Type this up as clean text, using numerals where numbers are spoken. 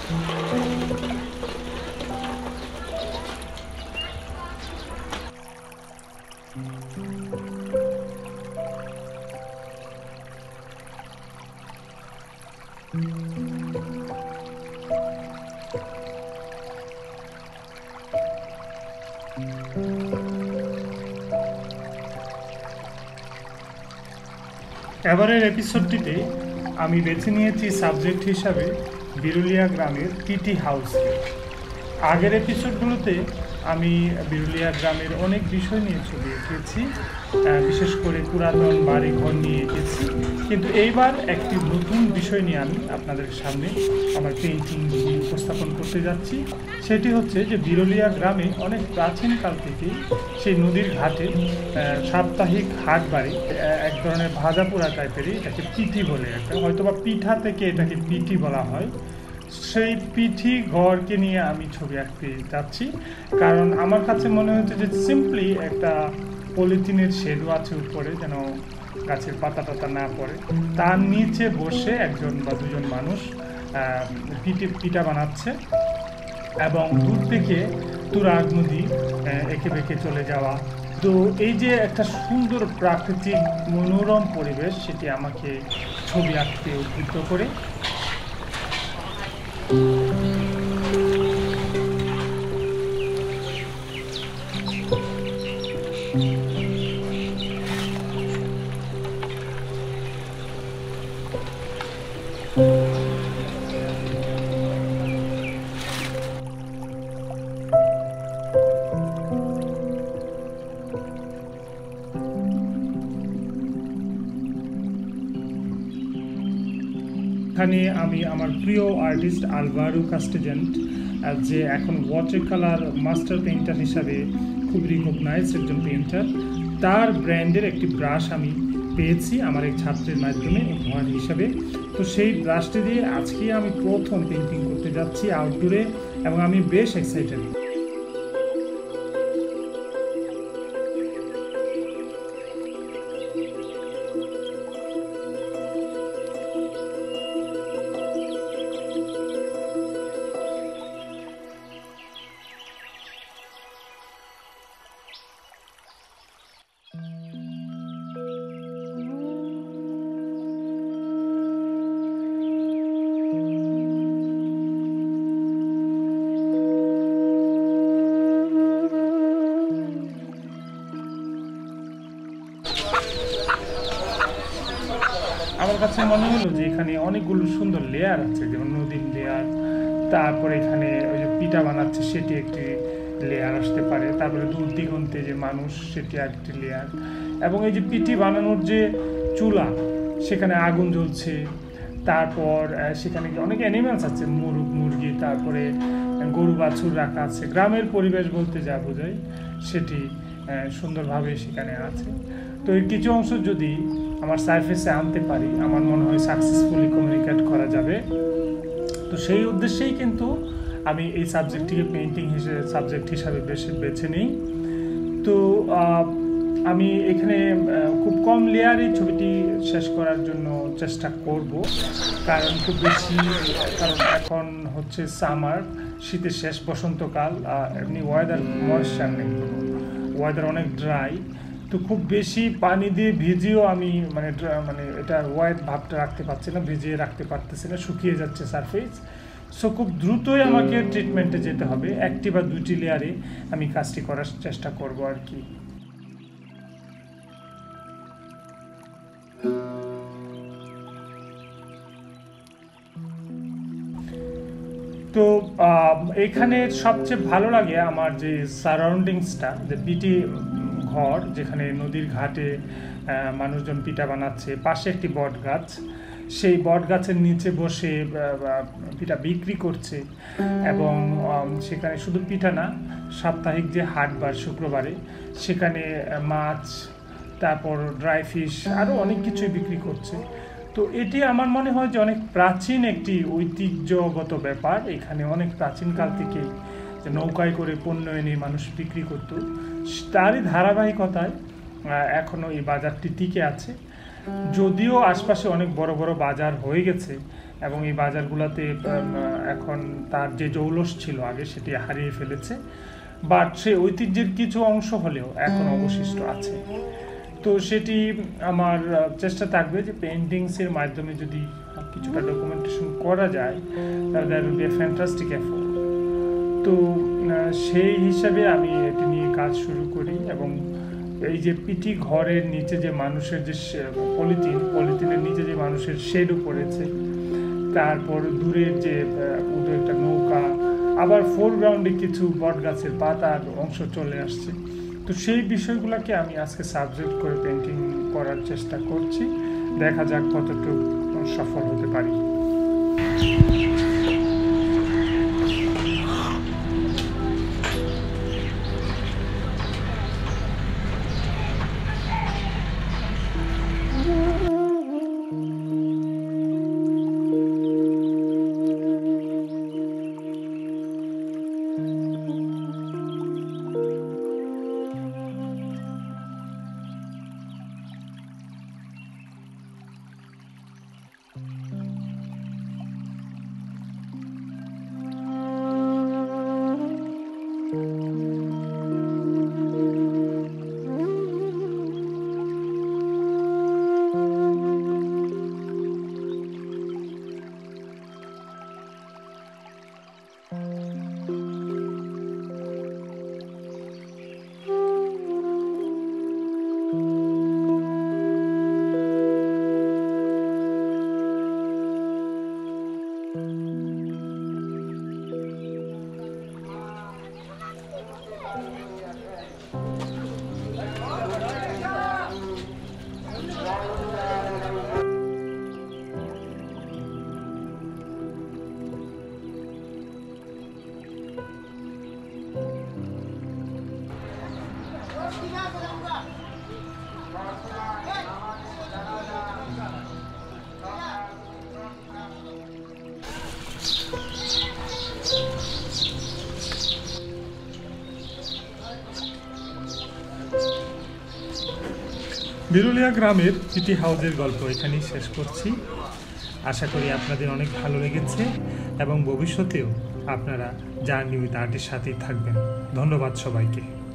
এবারের এপিসোডটিতে আমি বেছে নিয়েছি সাবজেক্ট হিসাবে বিরুলিয়া গ্রামের পিটি হাউসকে। আগের এপিসোডগুলোতে আমি বিরুলিয়া গ্রামের অনেক বিষয় নিয়ে ছবি এঁকেছি, বিশেষ করে পুরাতন বাড়িঘর নিয়ে এঁকেছি, কিন্তু এইবার একটি নতুন বিষয় নিয়ে আমি আপনাদের সামনে আমার পেইন্টিং উপস্থাপন করতে যাচ্ছি। সেটি হচ্ছে যে বিরুলিয়া গ্রামে অনেক প্রাচীনকাল থেকেই সেই নদীর ঘাটে সাপ্তাহিক হাট বাড়ি, এক ধরনের ভাজা পোড়া টাইপেরই, এটাকে পিঠি বলে, একটা হয়তো বা পিঠা থেকে এটাকে পিঠি বলা হয়। সেই পিঠি ঘরকে নিয়ে আমি ছবি আঁকতে যাচ্ছি, কারণ আমার কাছে মনে হচ্ছে যে সিম্পলি একটা পলিথিনের শেডও আছে উপরে, যেন গাছের পাতা টাতা না পড়ে, তার নিচে বসে একজন বা দুজন মানুষ পিঠা বানাচ্ছে এবং দূর থেকে তুরাগ নদী এঁকে বেঁকে চলে যাওয়া। তো এই যে একটা সুন্দর প্রাকৃতিক মনোরম পরিবেশ, সেটি আমাকে ছবি আঁকতে উদ্বুদ্ধ করে। এখানে আমি আমার প্রিয় আর্টিস্ট আলভারো কাস্টেজেন্ট, যে এখন ওয়াটারকালার মাস্টার পেইন্টার হিসাবে খুব রিকগনাইজড একজন পেইন্টার, তার ব্র্যান্ডের একটি ব্রাশ আমি পেয়েছি আমার এক ছাত্রের মাধ্যমে উপহার হিসাবে। তো সেই ব্রাশটি দিয়ে আজকে আমি প্রথম পেইন্টিং করতে যাচ্ছি আউটডোরে, এবং আমি বেশ এক্সাইটেড। আমার কাছে মনে হলো যে এখানে অনেকগুলো সুন্দর লেয়ার আছে, যেমন নদীর লেয়ার, তারপরে এখানে ওই যে পিঠা বানাচ্ছে সেটি একটি লেয়ার আসতে পারে, তারপরে দূর দিগন্তে যে মানুষ সেটি আরেকটি লেয়ার, এবং এই যে পিঠি বানানোর যে চুলা সেখানে আগুন জ্বলছে, তারপর সেখানে অনেক অ্যানিমেলস আছে, মুরগ মুরগি, তারপরে গরু বাছুর রাখা আছে। গ্রামের পরিবেশ বলতে যা বোঝায় সেটি সুন্দরভাবে সেখানে আছে। তো এর কিছু অংশ যদি আমার সারফেসে আনতে পারি, আমার মনে হয় সাকসেসফুলি কমিউনিকেট করা যাবে। তো সেই উদ্দেশ্যেই কিন্তু আমি এই সাবজেক্টটিকে পেইন্টিং সাবজেক্ট হিসাবে বেছে নিই। তো আমি এখানে খুব কম লেয়ারে ছবিটি শেষ করার জন্য চেষ্টা করব, কারণ খুব বেশি, কারণ এখন হচ্ছে সামার, শীতের শেষ, বসন্তকাল, এমনি ওয়েদার ময়েশ্চার নেই, ওয়েদার অনেক ড্রাই। তো খুব বেশি পানি দিয়ে ভিজিয়েও আমি মানে এটা ওয়েট ভাবটা রাখতে পারছি না, ভিজিয়ে রাখতে পারতেছি না, শুকিয়ে যাচ্ছে সারফেস। সো খুব দ্রুতই আমাকে ট্রিটমেন্টে যেতে হবে, একটি বা দুটি লেয়ারে আমি কাজটি করার চেষ্টা করব আর কি। তো এখানে সবচেয়ে ভালো লাগে আমার যে সারাউন্ডিংসটা, যে পিটি ঘর, যেখানে নদীর ঘাটে মানুষজন পিঠা বানাচ্ছে, পাশে একটি বট গাছ, সেই বট গাছের নিচে বসে পিঠা বিক্রি করছে, এবং সেখানে শুধু পিঠা না, সাপ্তাহিক যে হাটবার শুক্রবারে সেখানে মাছ, তারপর ড্রাই ফিশ, আরও অনেক কিছুই বিক্রি করছে। তো এটি আমার মনে হয় যে অনেক প্রাচীন একটি ঐতিহ্যগত ব্যাপার। এখানে অনেক প্রাচীনকাল থেকেই যে নৌকায় করে পণ্য এনে মানুষ বিক্রি করত, তারই ধারাবাহিকতায় এখনও এই বাজারটি টিকে আছে। যদিও আশপাশে অনেক বড় বড় বাজার হয়ে গেছে, এবং এই বাজারগুলোতে এখন তার যে জৌলস ছিল আগে সেটি হারিয়ে ফেলেছে, বাট সে ঐতিহ্যের কিছু অংশ হলেও এখন অবশিষ্ট আছে। তো সেটি আমার চেষ্টা থাকবে যে পেইন্টিংসের মাধ্যমে যদি কিছুটা ডকুমেন্টেশন করা যায় তাহলে that will be a fantastic effort. তো সেই হিসাবে আমি এটি নিয়ে কাজ শুরু করি, এবং এই যে পিটি ঘরের নিচে যে মানুষের যে পলিথিনের নিচে যে মানুষের শেডও পড়েছে, তারপর দূরের যে একটা নৌকা, আবার ফোরগ্রাউন্ডে কিছু বট গাছের পাতার অংশ চলে আসছে। তো সেই বিষয়গুলোকে আমি আজকে সাবজেক্ট করে পেন্টিং করার চেষ্টা করছি, দেখা যাক কতটুকু সফল হতে পারি। বিরুলিয়া গ্রামের পিটি হাউসের গল্প এখানেই শেষ করছি। আশা করি আপনাদের অনেক ভালো লেগেছে এবং ভবিষ্যতেও আপনারা জার্নি উইথ আর্টের সাথেই থাকবেন। ধন্যবাদ সবাইকে।